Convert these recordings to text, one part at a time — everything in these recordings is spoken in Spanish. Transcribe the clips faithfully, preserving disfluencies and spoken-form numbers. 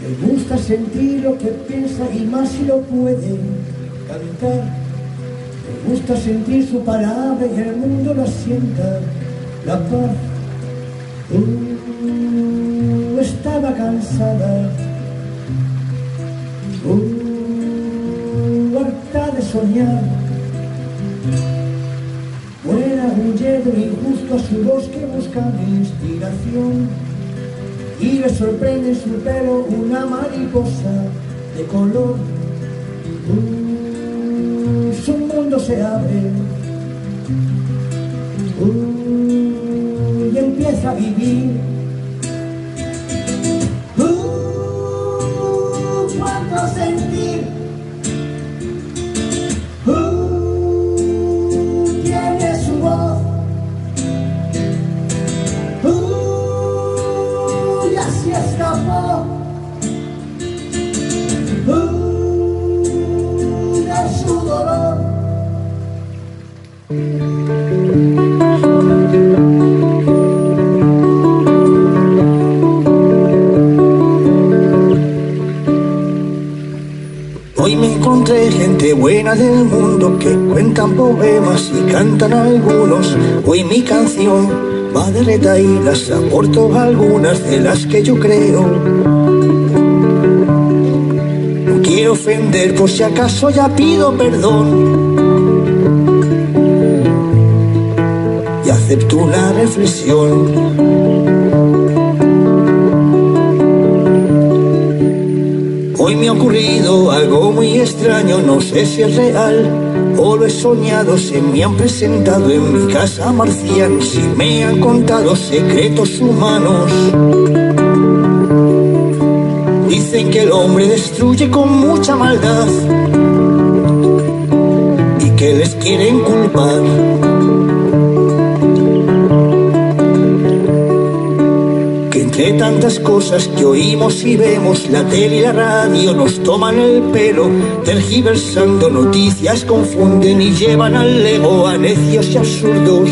Me gusta sentir lo que piensa y más si lo puede cantar. Me gusta sentir su palabra y el mundo la sienta. La paz uh, estaba cansada, uh, harta de soñar. Vuela huyendo injusto a su bosque buscando inspiración, y le sorprende en su pelo una mariposa de color. Uh, su mundo se abre uh, y empieza a vivir. Uh, cuánto sentir. Uh, tiene su voz. Uh, y así escapó. Su dolor. Hoy me encontré gente buena del mundo que cuentan poemas y cantan algunos. Hoy mi canción va de retahílas, aporto algunas de las que yo creo. Quiero ofender, por si acaso ya pido perdón y acepto una reflexión. Hoy me ha ocurrido algo muy extraño, no sé si es real o lo he soñado. Se me han presentado en mi casa marcianos y me han contado secretos humanos. Dicen que el hombre destruye con mucha maldad y que les quieren culpar. Que entre tantas cosas que oímos y vemos, la tele y la radio nos toman el pelo, tergiversando noticias, confunden y llevan al ego a necios y absurdos.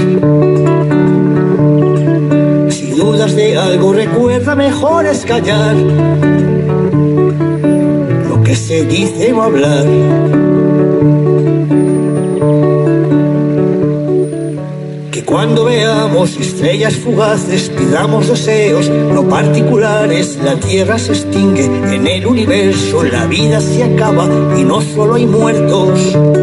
Si dudas de algo, recuerda, mejor es callar. Que se dice no hablar. Que cuando veamos estrellas fugaces pidamos deseos no particulares. La tierra se extingue en el universo, la vida se acaba y no solo hay muertos.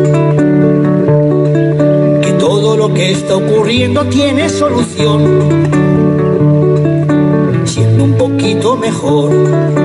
Que todo lo que está ocurriendo tiene solución, siendo un poquito mejor.